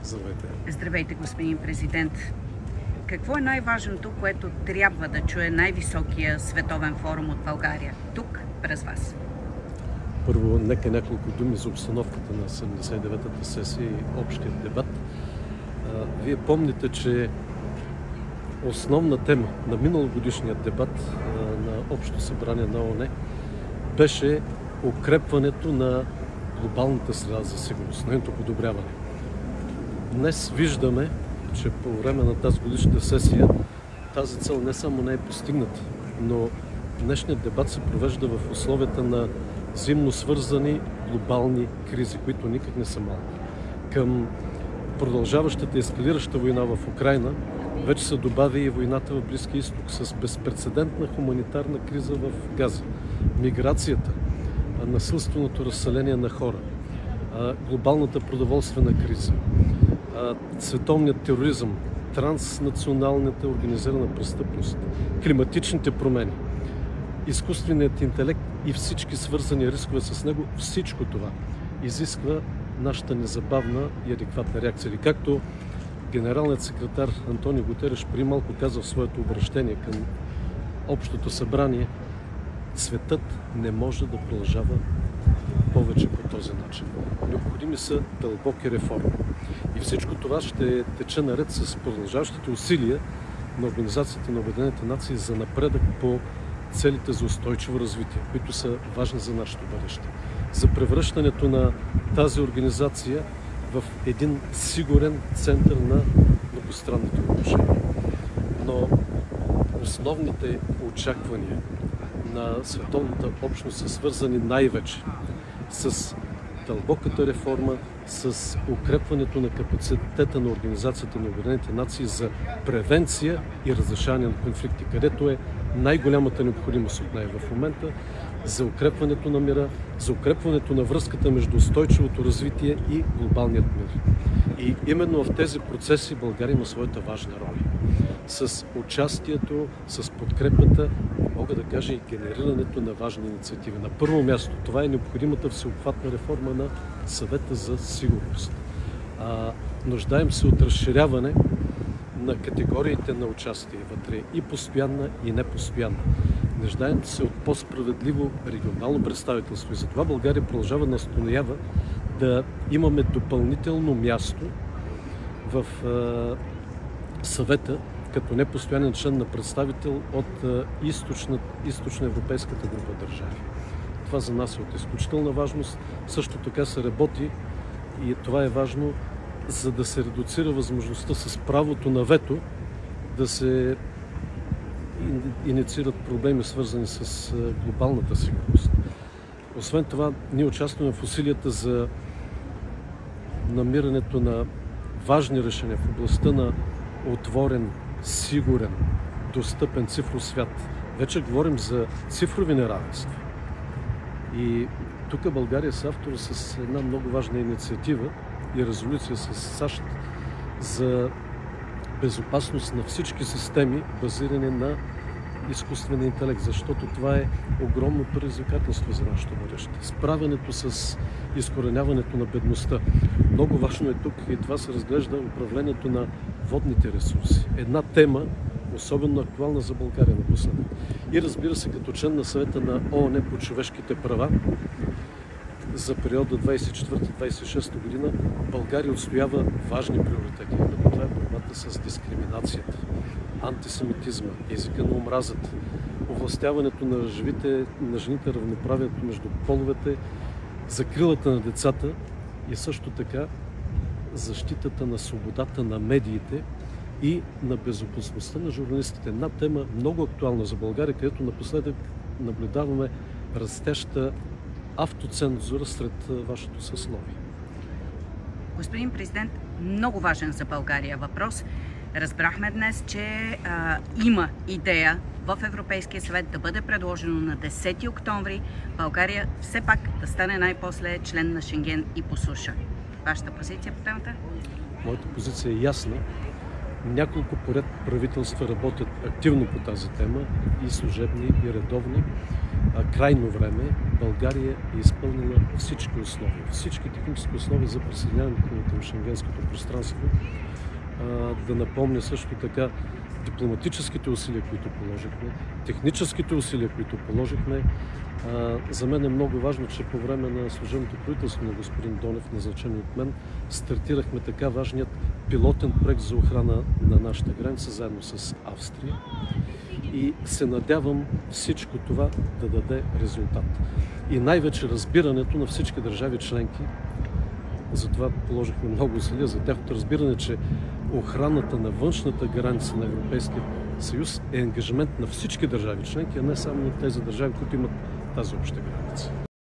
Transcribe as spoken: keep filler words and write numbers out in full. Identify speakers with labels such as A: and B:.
A: Здравейте.
B: Здравейте, господин президент. Какво е най-важното, което трябва да чуе най-високия световен форум от България тук, през вас?
A: Първо, нека няколко думи за обстановката на седемдесет и деветата сесия и общият дебат. Вие помните, че основна тема на миналогодишният дебат на Общото събрание на ООН беше укрепването на глобалната среда за сигурност, нейното подобряване. Днес виждаме, че по време на тази годишна сесия тази цел не само не е постигната, но днешният дебат се провежда в условията на взаимно свързани глобални кризи, които никак не са малко. Към продължаващата и ескалираща война в Украйна вече се добави и войната в Близкия изток с безпрецедентна хуманитарна криза в Газа, миграцията, насилственото разселение на хора, глобалната продоволствена криза, световният тероризъм, транснационалната организирана престъпност, климатичните промени, изкуственият интелект и всички свързани рискове с него, всичко това изисква нашата незабавна и адекватна реакция. Или както генералният секретар Антонио Гутереш преди малко каза в своето обращение към Общото събрание, светът не може да продължава повече по този начин. Необходими са дълбоки реформи. И всичко това ще тече наред с продължаващите усилия на Организацията на Обединените нации за напредък по целите за устойчиво развитие, които са важни за нашето бъдеще. За превръщането на тази организация в един сигурен център на многостранните отношения. Но основните очаквания на световната общност са свързани най-вече с дълбоката реформа, с укрепването на капацитета на Организацията на Обединените нации за превенция и разрешаване на конфликти, където е най-голямата необходимост от нея в момента, за укрепването на мира, за укрепването на връзката между устойчивото развитие и глобалният мир. И именно в тези процеси България има своята важна роля. С участието, с подкрепата, мога да кажа и генерирането на важни инициативи. На първо място, това е необходимата всеобхватна реформа на Съвета за сигурност. А, нуждаем се от разширяване на категориите на участие вътре, и постоянна, и непостоянна. Нуждаем се от по-справедливо регионално представителство и затова България продължава да настоява да имаме допълнително място в а, Съвета като непостоянен член на представител от източна, източноевропейската група държави. Това за нас е от изключителна важност. Също така се работи, и това е важно, за да се редуцира възможността с правото на вето да се инициират проблеми, свързани с глобалната сигурност. Освен това, ние участваме в усилията за намирането на важни решения в областта на отворен, сигурен, достъпен цифров свят. Вече говорим за цифрови неравенства. И тук България е автор с една много важна инициатива и резолюция с САЩ за безопасност на всички системи, базирани на изкуствения интелект, защото това е огромно предизвикателство за нашето бъдеще. Справянето с изкореняването на бедността. Много важно е тук, и това се разглежда, управлението на водните ресурси. Една тема, особено актуална за България напоследък. И разбира се, като член на Съвета на ООН по човешките права за периода двадесет и четвърта - двадесет и шеста година, България отстоява важни приоритети. Това е борбата с дискриминацията, антисемитизма, езика на омразата, овластяването на, живите, на жените, равноправието между половете, закрилата на децата и също така защитата на свободата на медиите и на безопасността на журналистите. Една тема много актуална за България, където напоследък наблюдаваме растеща автоцензура сред вашето съсловие.
B: Господин президент, много важен за България въпрос. Разбрахме днес, че а, има идея в Европейския съвет да бъде предложено на десети октомври България все пак да стане най-после член на Шенген и по суша. Вашата позиция по темата?
A: Моята позиция е ясна. Няколко поред правителства работят активно по тази тема, и служебни, и редовни. крайно време България е изпълнила всички условия, всички технически условия за присъединяването към шенгенското пространство. Да напомня също така дипломатическите усилия, които положихме, техническите усилия, които положихме. За мен е много важно, че по време на служебното правителство на господин Донев, назначен от мен, стартирахме така важният пилотен проект за охрана на нашата граница, заедно с Австрия. И се надявам всичко това да даде резултат. И най-вече разбирането на всички държави членки. Затова положихме много усилия за тяхното разбиране, че охраната на външната граница на Европейския съюз е ангажимент на всички държави членки, а не само на тези държави, които имат тази обща граница.